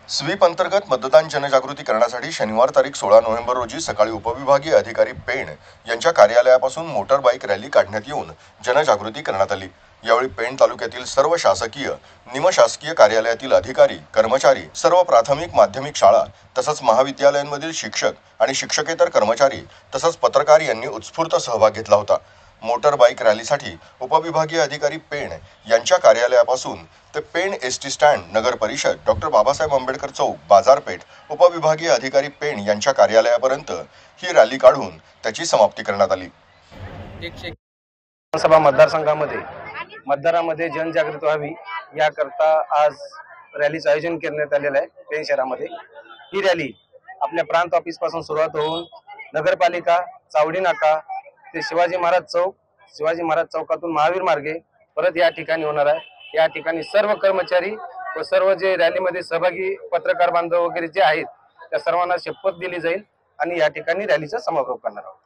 Sweep अंतर्गत मतदान जनजागृती करण्यासाठी शनिवार तारीख 16 नोव्हेंबर रोजी सकाळी उपविभागीय अधिकारी पेण यांच्या कार्यालयापासून मोटर बाईक रॅली काढण्यात येऊन जनजागृती करण्यात आली। यावेळी पेण तालुक्यातील सर्व शासकीय, निमशासकीय कार्यालयातील अधिकारी, कर्मचारी, सर्व प्राथमिक माध्यमिक शाळा तसंच महाविद्यालयांमधील शिक्षक आणि शिक्षकेतर कर्मचारी तसंच पत्रकार यांनी उत्स्फूर्त सहभाग घेतला होता। मोटर बाईक रॅलीसाठी उपविभागीय अधिकारी पेण यांच्या कार्यालयापासून ते पेण एसटी स्टँड, नगर परिषद, डॉक्टर बाबासाहेब आंबेडकर चौक, बाजारपेठ, उपविभागीय अधिकारी पेण यांच्या कार्यालयापर्यंत ही रॅली काढून त्याची समाप्ती करण्यात आली। विधानसभा मतदारसंघामध्ये मतदारांमध्ये जनजागृती व्हावी याकरता आज रॅलीचं आयोजन करण्यात आलेलं आहे। पेण शहरामध्ये ही रॅली आपल्या प्रांत ऑफिस पासून सुरुवात होऊन नगरपालिका, चावडी नाका ते शिवाजी महाराज चौक, शिवाजी महाराज चौकातून महावीर मार्गे परत या ठिकाणी होणार आहे। या ठिकाणी सर्व कर्मचारी व सर्व जे रॅलीमध्ये सहभागी पत्रकार बांधव वगैरे जे आहेत त्या सर्वांना शपथ दिली जाईल आणि या ठिकाणी रॅलीचा समारोप करणार आहोत।